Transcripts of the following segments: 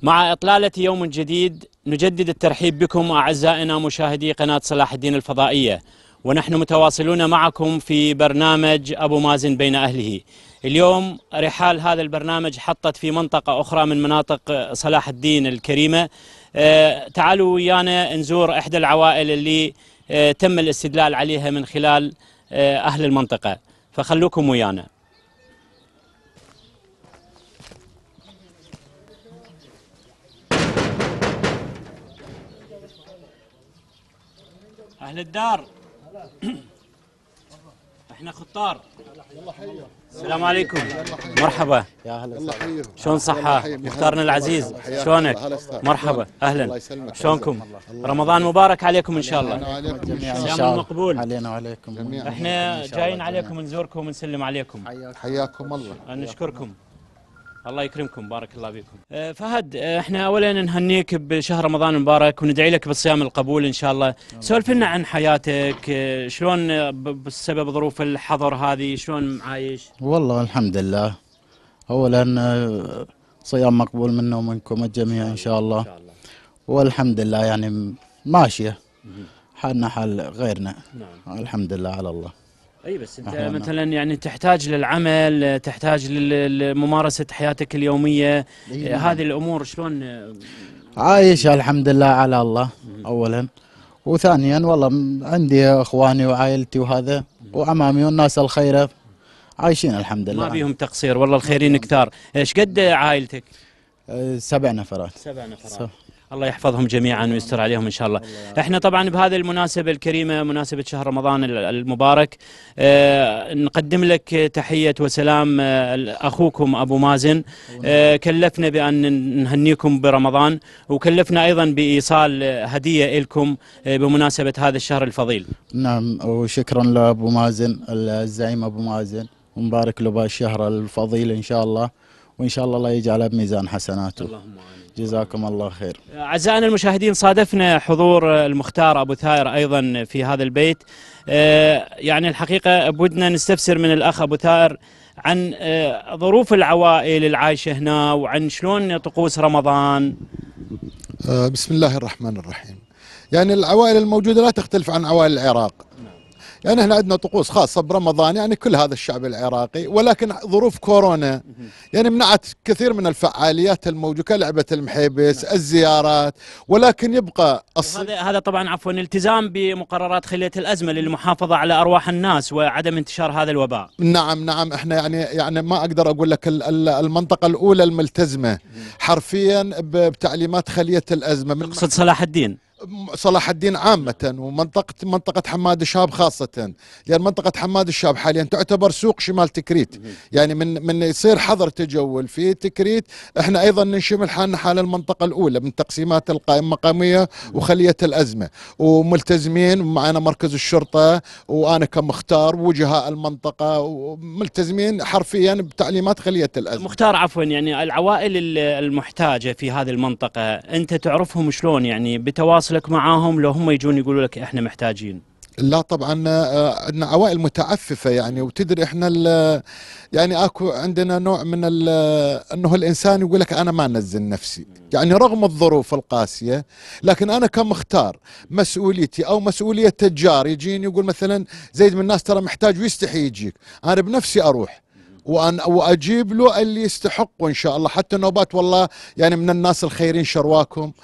مع إطلالة يوم جديد نجدد الترحيب بكم أعزائنا مشاهدي قناة صلاح الدين الفضائية، ونحن متواصلون معكم في برنامج أبو مازن بين أهله. اليوم رحال هذا البرنامج حطت في منطقة أخرى من مناطق صلاح الدين الكريمة. تعالوا ويانا نزور إحدى العوائل اللي تم الاستدلال عليها من خلال أهل المنطقة، فخلوكم ويانا. أهل الدار احنا خطار. السلام عليكم. مرحبا. يا هلا. شلون صحة؟ مختارنا العزيز شلونك؟ مرحبا اهلا. شلونكم؟ رمضان مبارك عليكم ان شاء الله. صيام مقبول علينا وعليكم. احنا جايين عليكم نزوركم ونسلم عليكم. حياكم الله. نشكركم. الله يكرمكم، بارك الله بكم. فهد، احنا اولا نهنيك بشهر رمضان المبارك وندعي لك بالصيام القبول ان شاء الله. سولف لنا عن حياتك، شلون بسبب ظروف الحظر هذه شلون عايش؟ والله الحمد لله، اولا صيام مقبول منا ومنكم الجميع ان شاء الله. والحمد لله يعني ماشيه حالنا حال غيرنا. نعم. الحمد لله على الله. اي بس انت مثلا يعني تحتاج للعمل، تحتاج لممارسه حياتك اليوميه. هذه الامور شلون عايش؟ الحمد لله على الله اولا، وثانيا والله عندي اخواني وعائلتي وهذا وعمامي والناس الخيره عايشين الحمد لله. ما بيهم تقصير والله، الخيرين كثار. ايش قد عائلتك؟ 7 نفرات. 7 نفرات. الله يحفظهم جميعا ويستر عليهم ان شاء الله. احنا طبعا بهذه المناسبه الكريمه، مناسبه شهر رمضان المبارك، نقدم لك تحيه وسلام اخوكم ابو مازن. كلفنا بان نهنيكم برمضان، وكلفنا ايضا بايصال هديه لكم بمناسبه هذا الشهر الفضيل. نعم، وشكرا لابو مازن الزعيم ابو مازن، ونبارك له بالشهر الفضيل ان شاء الله، وان شاء الله يجعله بميزان حسناته. اللهم امين. جزاكم الله خير. أعزائنا المشاهدين، صادفنا حضور المختار أبو ثائر أيضا في هذا البيت. يعني الحقيقة بودنا نستفسر من الأخ أبو ثائر عن ظروف العوائل العايشة هنا، وعن شلون طقوس رمضان. بسم الله الرحمن الرحيم. يعني العوائل الموجودة لا تختلف عن عوائل العراق. يعني احنا عندنا طقوس خاصة برمضان، يعني كل هذا الشعب العراقي، ولكن ظروف كورونا يعني منعت كثير من الفعاليات الموجودة كلعبة المحيبس، الزيارات، ولكن يبقى هذا طبعا عفوا التزام بمقررات خلية الأزمة للمحافظة على أرواح الناس وعدم انتشار هذا الوباء. نعم احنا يعني ما اقدر اقول لك المنطقة الأولى الملتزمة حرفيا بتعليمات خلية الأزمة. من تقصد صلاح الدين؟ صلاح الدين عامة، ومنطقة حماد الشاب خاصة، لأن منطقة حماد الشاب حاليا تعتبر سوق شمال تكريت. يعني من يصير حظر تجول في تكريت، احنا أيضا ننشمل حالنا حال المنطقة الأولى من تقسيمات القائمة المقامية وخلية الأزمة، وملتزمين معنا مركز الشرطة وأنا كمختار وجهاء المنطقة، وملتزمين حرفيا بتعليمات خلية الأزمة. مختار عفوا، يعني العوائل المحتاجة في هذه المنطقة أنت تعرفهم شلون؟ يعني بتواصل لك معاهم لو هم يجون يقولوا لك احنا محتاجين؟ لا طبعا عندنا عوائل متعففه يعني، وتدري احنا يعني اكو عندنا نوع من انه الانسان يقول لك انا ما انزل نفسي، يعني رغم الظروف القاسيه، لكن انا كمختار مسؤوليتي او مسؤوليه تجار يجيني يقول مثلا زيد من الناس ترى محتاج ويستحي يجيك، انا بنفسي اروح واجيب له اللي يستحقه ان شاء الله. حتى نوبات والله يعني من الناس الخيرين شرواكم،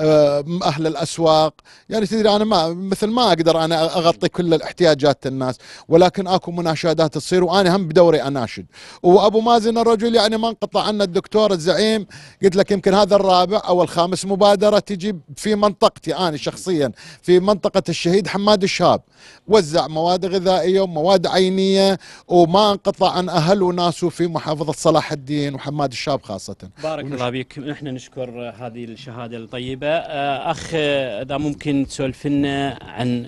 اهل الاسواق، يعني تدري انا ما اقدر انا اغطي كل الاحتياجات الناس، ولكن اكو مناشدات تصير وانا هم بدوري اناشد. وابو مازن الرجل يعني ما انقطع عنا الدكتور الزعيم، قلت لك يمكن هذا الرابع او الخامس مبادره تجي في منطقتي انا شخصيا، في منطقه الشهيد حماد الشاب، وزع مواد غذائيه ومواد عينيه، وما انقطع عن اهل وناسه في محافظه صلاح الدين وحماد الشاب خاصه. بارك الله بك. نحن نشكر هذه الشهاده الطيبه. اخ، اذا ممكن تسولف لنا عن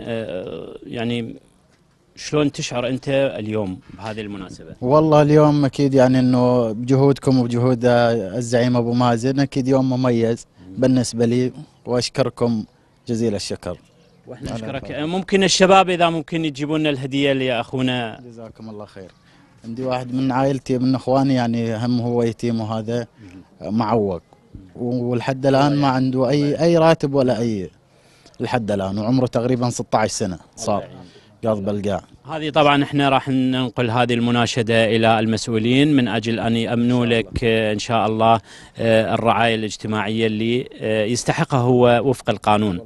يعني شلون تشعر انت اليوم بهذه المناسبه؟ والله اليوم اكيد يعني انه بجهودكم وبجهود الزعيم ابو مازن اكيد يوم مميز بالنسبه لي، واشكركم جزيل الشكر. واحنا نشكرك. ممكن الشباب اذا ممكن يجيبون لنا الهديه لاخونا. جزاكم الله خير. عندي واحد من عائلتي من اخواني يعني هم هو يتيم وهذا معوق، ولحد الان ما عنده اي راتب ولا اي لحد الان، وعمره تقريبا 16 سنه صار قاض بالقاع. هذه طبعا احنا راح ننقل هذه المناشدة إلى المسؤولين من أجل أن يأمنوا لك إن شاء الله الرعاية الاجتماعية اللي يستحقها هو وفق القانون.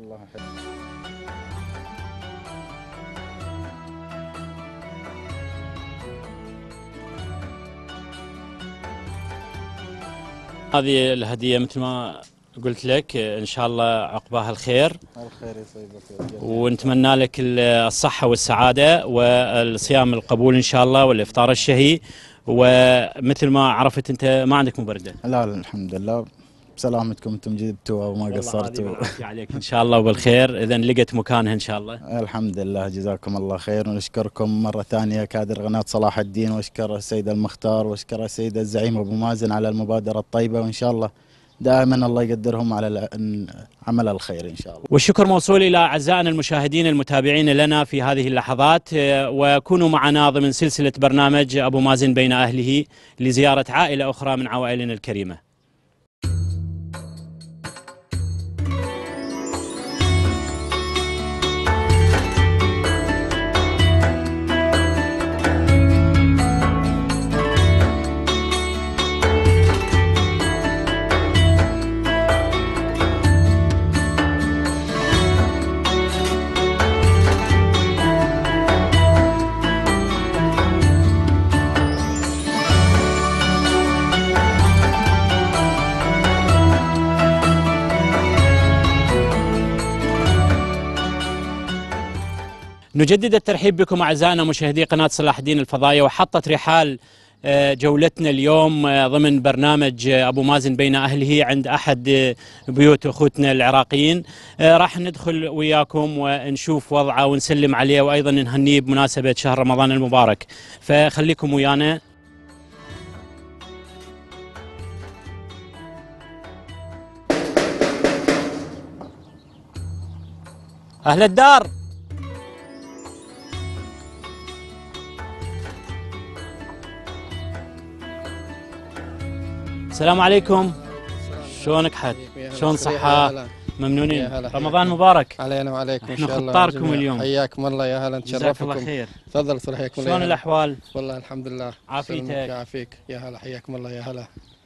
هذه الهدية مثل ما قلت لك إن شاء الله عقباها الخير، ونتمنى لك الصحة والسعادة والصيام القبول إن شاء الله والإفطار الشهي. ومثل ما عرفت أنت ما عندك مبردة؟ لا الحمد لله بسلامتكم، انتم جبتوها وما قصرتوا. عليك إن شاء الله وبالخير، إذا لقيت مكانها إن شاء الله. الحمد لله جزاكم الله خير، ونشكركم مرة ثانية كادر قناة صلاح الدين، واشكر السيد المختار واشكر السيد الزعيم أبو مازن على المبادرة الطيبة، وإن شاء الله دائما الله يقدرهم على عمل الخير إن شاء الله. والشكر موصول إلى أعزائنا المشاهدين المتابعين لنا في هذه اللحظات، وكونوا معنا ضمن سلسلة برنامج أبو مازن بين أهله لزيارة عائلة أخرى من عوائلنا الكريمة. نجدد الترحيب بكم أعزائنا مشاهدي قناة صلاح الدين الفضائية، وحطت رحال جولتنا اليوم ضمن برنامج أبو مازن بين أهله عند أحد بيوت أخوتنا العراقيين. راح ندخل وياكم ونشوف وضعه ونسلم عليه، وأيضا نهنيه بمناسبة شهر رمضان المبارك، فخليكم ويانا. أهل الدار، السلام عليكم. شلونك حد؟ شلون صحة؟ ممنونين. رمضان مبارك علينا وعليكم ان احنا شاء الله. خطاركم اليوم، حياكم الله يا هلا، جزاك نتشرفكم. الله خير. تفضل حياكم الله. شلون الأحوال؟ والله الحمد لله. عافيتك؟ يعافيك يا هلا، حياكم الله يا هلا.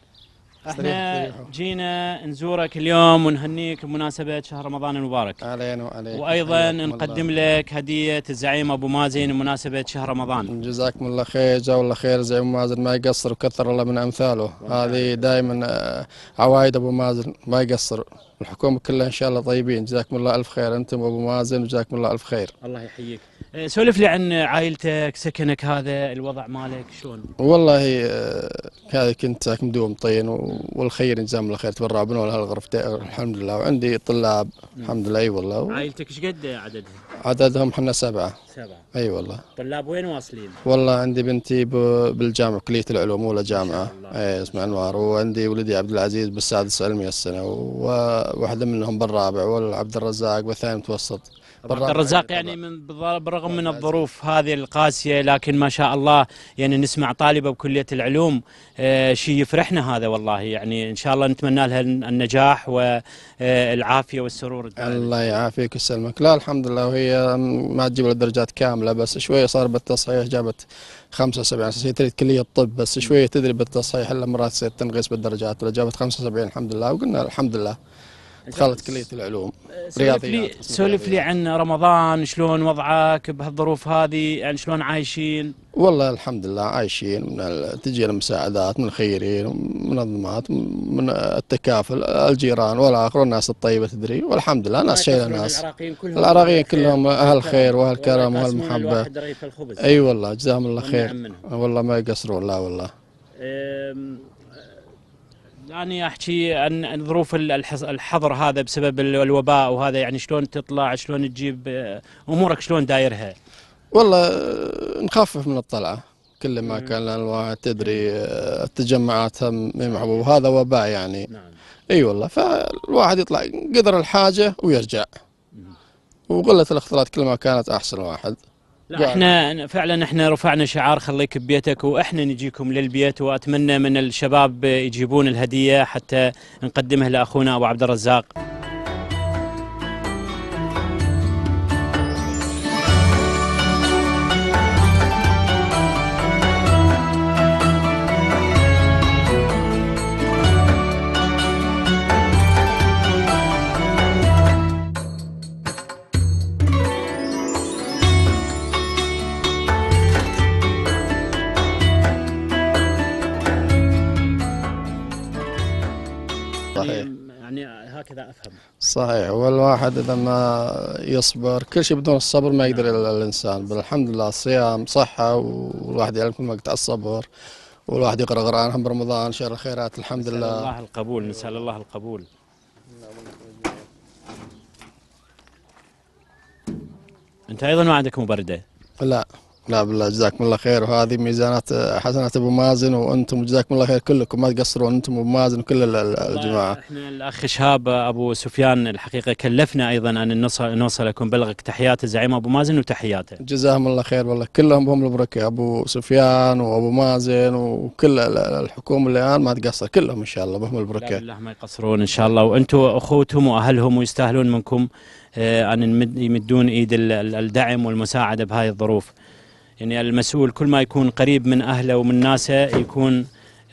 احنا جينا نزورك اليوم ونهنيك بمناسبة شهر رمضان المبارك. علينا وعليك. وايضا نقدم لك هدية الزعيم ابو مازن بمناسبة شهر رمضان. جزاكم الله خير، جزاه الله خير. زعيم مازن ما يقصر وكثر الله من امثاله، هذه دائما عوايد ابو مازن ما يقصر. الحكومة كلها ان شاء الله طيبين، جزاكم الله الف خير انتم ابو مازن، وجزاكم الله الف خير. الله يحييك. سولف لي عن عائلتك، سكنك هذا، الوضع مالك شلون؟ والله هذه كنت ساكن دوم طين، والخير جزاهم الله خير، تبرع بنا هالغرفتين الحمد لله، وعندي طلاب الحمد لله. اي والله. عائلتك ايش قد عددهم؟ عددهم احنا 7. اي والله. طلاب وين واصلين؟ والله عندي بنتي بالجامعة كلية العلوم أولى جامعة، اي اسمها انوار، وعندي ولدي عبد العزيز بالسادس علمي السنة، وواحدة منهم بالرابع، والعبد الرزاق بالثاني متوسط. عبد الرزاق يعني بالرغم من الظروف هذه القاسية، لكن ما شاء الله يعني نسمع طالبة بكلية العلوم، شيء يفرحنا هذا والله. يعني إن شاء الله نتمنى لها النجاح والعافية والسرور. الله يعافيك ويسلمك. لا الحمد لله، وهي ما تجيب الدرجات كاملة، بس شوية صار بالتصحيح جابت 75. هي تريد كلية الطب، بس شوية تدري بالتصحيح إلا مرات تصير تنقص بالدرجات، ولا جابت 75 الحمد لله، وقلنا الحمد لله دخلت كلية العلوم رياضيات. سولف لي عن رمضان، شلون وضعك بهالظروف هذه؟ يعني شلون عايشين؟ والله الحمد لله عايشين، تجي المساعدات من الخيرين ومنظمات، من التكافل، الجيران والآخر والناس الطيبة تدري، والحمد لله ناس شايلة ناس. العراقيين كلهم أهل خير وأهل كرم وأهل محبة. أي والله جزاهم الله خير، والله ما يقصرون. لا والله. يعني احكي عن ظروف الحظر هذا بسبب الوباء وهذا، يعني شلون تطلع، شلون تجيب امورك، شلون دايرها؟ والله نخفف من الطلعه كل ما كان، لان الواحد تدري التجمعات هم محبوب، وهذا وباء يعني. نعم. اي والله، فالواحد يطلع قدر الحاجه ويرجع، وقله الاختلاط كل ما كانت احسن واحد. لا احنا فعلا احنا رفعنا شعار خليك ببيتك، واحنا نجيكم للبيت، واتمنى من الشباب يجيبون الهديه حتى نقدمها لاخونا ابو عبد الرزاق. صحيح. يعني هكذا افهم. صحيح، والواحد إذا ما يصبر كل شيء بدون الصبر ما يقدر الإنسان. بل الحمد لله الصيام صحة، والواحد يعلم كل وقت الصبر، والواحد يقرأ قرآن هم برمضان شهر الخيرات. الحمد لله. نسأل الله القبول، نسأل الله القبول. أنت أيضا ما عندك مبردة؟ لا لا بالله، جزاكم الله خير، وهذه ميزانات حسنات ابو مازن، وانتم جزاكم الله خير كلكم، ما تقصرون انتم ابو مازن وكل الجماعه. احنا الاخ شهاب ابو سفيان الحقيقه كلفنا ايضا ان نوصلكم، بلغك تحيات الزعيم ابو مازن وتحياته. جزاهم الله خير والله، كلهم بهم البركه، ابو سفيان وابو مازن وكل الحكومه اللي الان ما تقصر، كلهم ان شاء الله بهم البركه. بالله ما يقصرون ان شاء الله، وانتم اخوتهم واهلهم ويستاهلون منكم ان يمدون ايد الدعم والمساعده بهذه الظروف. يعني المسؤول كل ما يكون قريب من أهله ومن ناسه يكون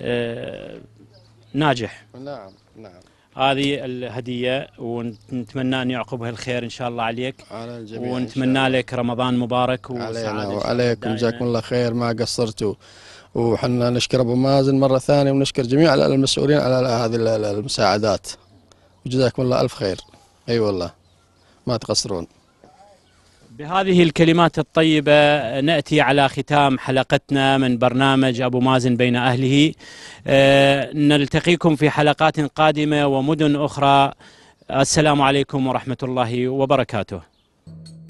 ناجح. نعم نعم. هذه الهدية، ونتمنى أن يعقبها الخير إن شاء الله عليك، على الجميع، ونتمنى لك رمضان مبارك علينا وعليكم، جزاكم الله خير، ما قصرتوا. وحنا نشكر أبو مازن مرة ثانية، ونشكر جميع المسؤولين على هذه المساعدات، وجزاكم الله ألف خير. أي والله ما تقصرون. بهذه الكلمات الطيبة نأتي على ختام حلقتنا من برنامج أبو مازن بين أهله. نلتقيكم في حلقات قادمة ومدن أخرى. السلام عليكم ورحمة الله وبركاته.